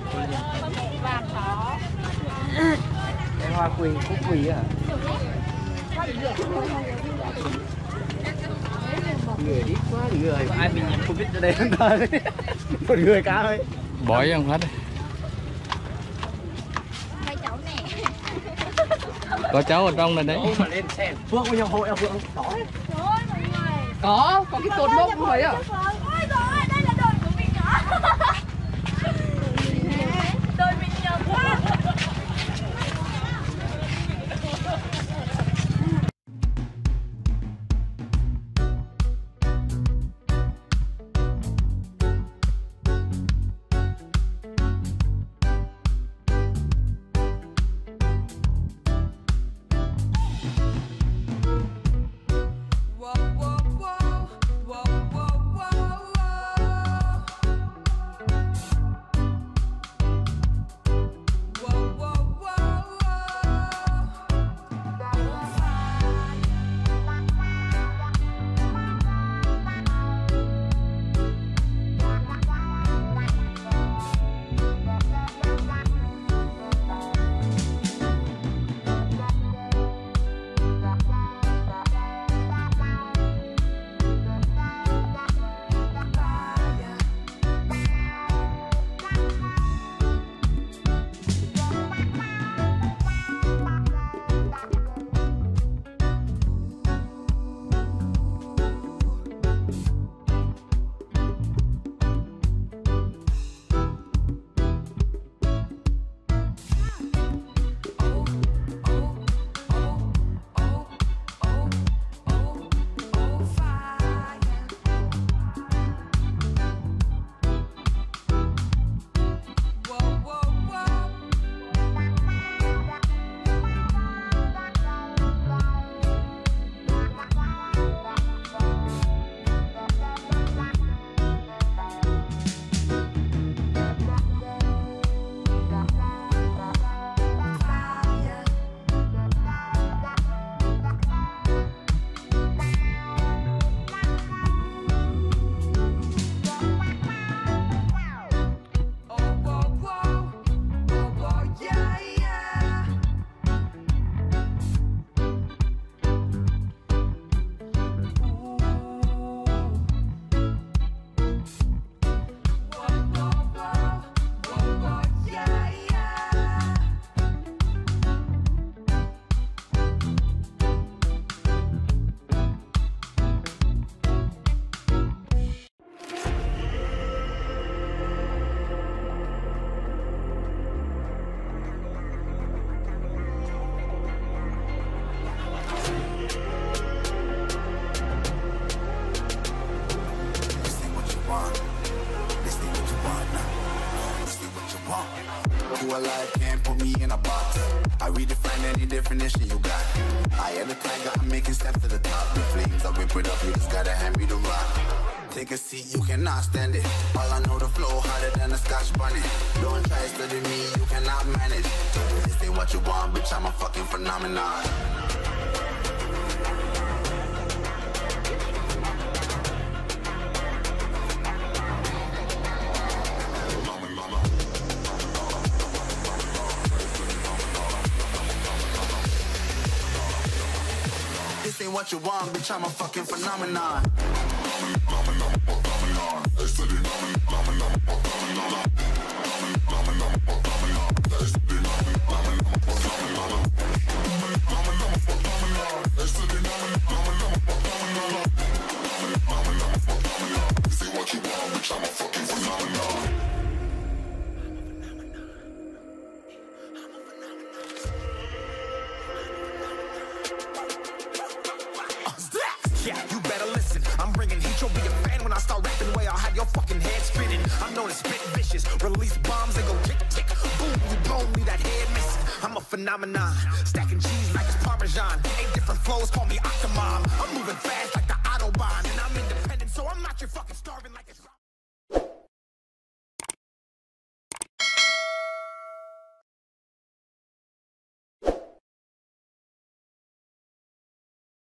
Vàng đó. Cái hoa quỳ, cúc quỳ à? Người ít quá, người ai bị nhiễm Covid ở đây không thôi. Một người cao thôi. Bỏ vô không hết. Hai cháu nè. Có cháu ở trong này đấy. Mà lên xe Phương với nhau hội Phương có. Trời ơi mọi người. Có cái cột mốc không thấy à? Ôi trời ơi, đây là đời của mình hả? Đời mình nhầm quá. Who alive can't put me in a box. I redefine any definition you got. I am the tiger, I'm making steps to the top. The flames, I whip it up, you just gotta hand me the rock. Take a seat, you cannot stand it. All I know, the flow harder than a Scotch bunny. Don't try to study me, you cannot manage. This ain't what you want, bitch, I'm a fucking phenomenon. This ain't what you want, bitch, I'm a fucking phenomenon. Yeah, you better listen. I'm bringing heat. You'll be a fan when I start rapping. Way I'll have your fucking head spinning. I'm known as spit vicious. Release bombs and go tick tick. Boom, you blow me that head missing. I'm a phenomenon. Stacking cheese like it's Parmesan. 8 different flows, call me Octomom. I'm moving fast like the Autobahn, and I'm independent, so I'm not your fucking starving like it's.